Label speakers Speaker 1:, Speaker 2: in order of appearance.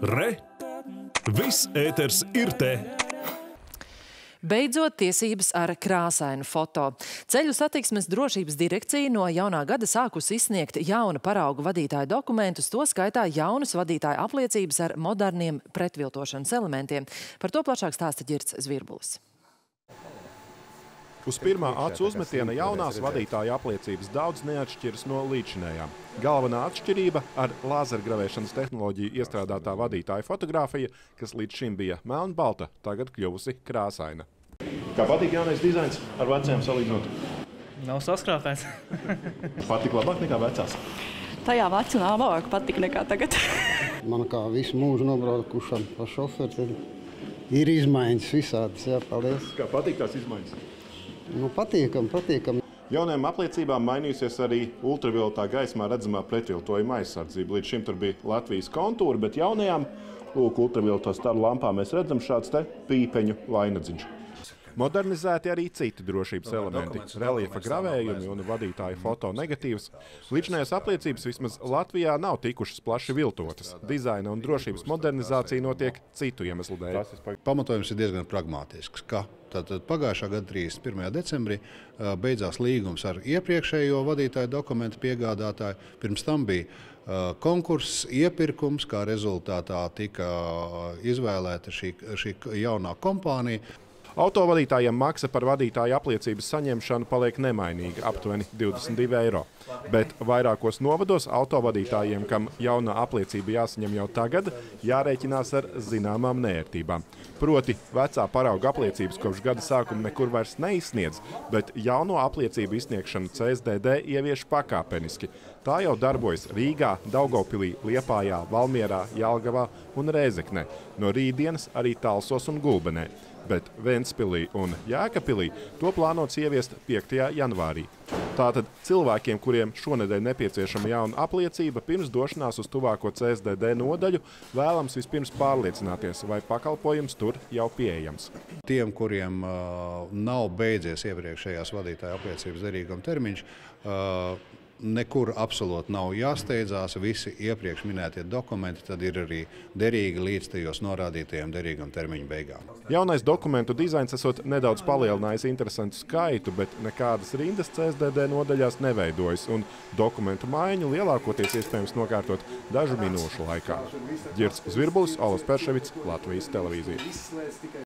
Speaker 1: Re! Viss ēters ir te!
Speaker 2: Beidzot tiesības ar krāsainu foto. Ceļu satiksmes drošības direkcija no jaunā gada sākus izsniegt jauna parauga vadītāju dokumentus, to skaitā jaunas vadītāju apliecības ar moderniem pretviltošanas elementiem. Par to plašāk stāsta Ģirds Zvirbulis.
Speaker 3: Uz pirmā acu uzmetiena jaunās vadītāja apliecības daudz neatšķiras no līdzinējām. Galvenā atšķirība – ar lāzergravēšanas tehnoloģiju iestrādātā vadītāja fotogrāfija, kas līdz šim bija melnbalta, tagad kļuvusi krāsaina. Kā patīk jaunais dizains ar vecajām salīdzinot?
Speaker 4: Nav saskrāpēts.
Speaker 3: Patīk labāk nekā vecās?
Speaker 5: Tajā vecumā labāk patīk nekā tagad.
Speaker 6: Man kā visu mūžu nobraukušam pa šoferi ir izmaiņas visādas, jā, paldies.
Speaker 3: Kā patīk tās izmaiņas?
Speaker 6: Nu, patīkam.
Speaker 3: Jaunajām apliecībām mainījusies arī ultravioletā gaismā redzamā pretviltojuma aizsardzība. Līdz šim tur bija Latvijas kontūra, bet jaunajām ultravioletā staru lampām mēs redzam šāds te pīpeņu vainadziņš. Modernizēti arī citi drošības elementi – reliefa gravējumi un vadītāja foto negatīvs. Līdzinājās apliecības vismaz Latvijā nav tikušas plaši viltotas. Dizaina un drošības modernizācija notiek citu iemeslu dēļ.
Speaker 7: Pamatojums ir diezgan pragmātisks, ka tātad pagājušā gada 31. decembrī beidzās līgums ar iepriekšējo vadītāju dokumentu piegādātāju. Pirms tam bija konkurss, iepirkums, kā rezultātā tika izvēlēta šī jaunā kompānija.
Speaker 3: Autovadītājiem maksa par vadītāja apliecības saņemšanu paliek nemainīga, aptuveni 22 eiro. Bet vairākos novados autovadītājiem, kam jaunā apliecība jāsaņem jau tagad, jārēķinās ar zināmām neērtībām. Proti, vecā parauga apliecības kopš gada sākuma nekur vairs neizsniedz, bet jauno apliecību izsniegšanu CSDD ievieš pakāpeniski. Tā jau darbojas Rīgā, Daugavpilī, Liepājā, Valmierā, Jelgavā un Rēzeknē. No rītdienas arī Talsos un Gulbenē. Bet Ventspilī un Jēkabpilī to plānots ieviest 5. janvārī. Tātad cilvēkiem, kuriem šonedēļ nepieciešama jauna apliecība, pirms došanās uz tuvāko CSDD nodaļu, vēlams vispirms pārliecināties, vai pakalpojums tur jau pieejams.
Speaker 7: Tiem, kuriem nav beidzies iepriekšējās vadītāja apliecības derīguma termiņš, nekur absolūti nav jāsteidzās, visi iepriekš minētie dokumenti tad ir arī derīgi līdz tajos norādītajiem derīguma termiņa beigām.
Speaker 3: Jaunais dokumentu dizains esot nedaudz palielinājis interesantu skaitu, bet nekādas rindas CSDD nodaļās neveidojas, un dokumentu maiņu lielākoties iespējams nokārtot dažu minūšu laikā. Ģirds Zvirbulis, Olas Perševics, Latvijas televīzija.